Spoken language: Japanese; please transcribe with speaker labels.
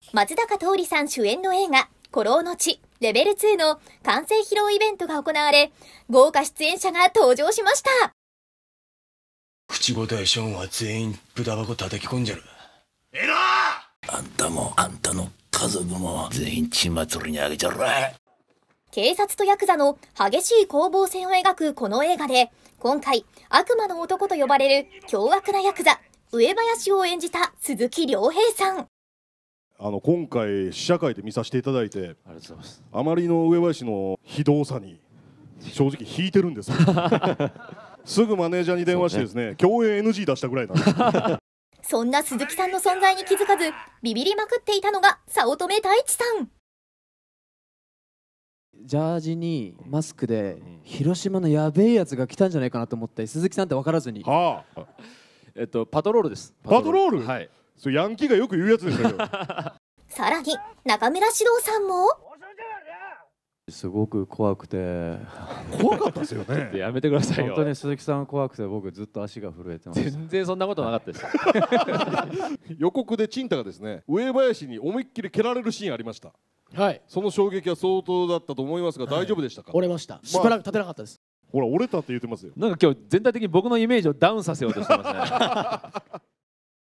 Speaker 1: 松坂桃李さん主演の映画「孤狼の血レベル2」の完成披露イベントが行われ、豪華出演者が登場しました。
Speaker 2: 口答えションは全員豚箱叩き込んじゃる。ええな！あんたもあんたの家族も全員血祭りにあげちゃる。
Speaker 1: 警察とヤクザの激しい攻防戦を描くこの映画で、今回悪魔の男と呼ばれる凶悪なヤクザ上林を演じた鈴木亮平さん。
Speaker 3: 今回試写会で見させていただいて、あまりの上林の非道さに正直引いてるんですよ。すぐマネージャーに電話してですね、共演 NG 出したぐらいなんです。
Speaker 1: そんな鈴木さんの存在に気づかずビビりまくっていたのが早乙女太一さん。
Speaker 4: ジャージにマスクで広島のやべえやつが来たんじゃないかなと思って、鈴木さんって分からずに。
Speaker 3: はあ、
Speaker 5: パトロールです。
Speaker 3: パトロール、
Speaker 5: はい、
Speaker 3: それヤンキーがよく言うやつですよ。
Speaker 1: さらに中村獅童さんも
Speaker 4: すごく怖くて
Speaker 3: 怖かったですよね。
Speaker 5: やめてくださいよ。
Speaker 4: 本当に鈴木さん怖くて僕ずっと足が震えてます。
Speaker 5: 全然そんなことなかったです。
Speaker 3: 予告でチンタがですね、上林に思いっきり蹴られるシーンありました。
Speaker 6: はい、
Speaker 3: その衝撃は相当だったと思いますが、大丈夫でしたか？
Speaker 6: 折れました。しばらく立てなかったです。
Speaker 3: ほら折れたって言ってますよ。
Speaker 5: なんか今日全体的に僕のイメージをダウンさせようとしてますね。